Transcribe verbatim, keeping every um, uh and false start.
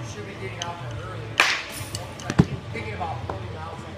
should be getting out there early. Thinking about forty miles.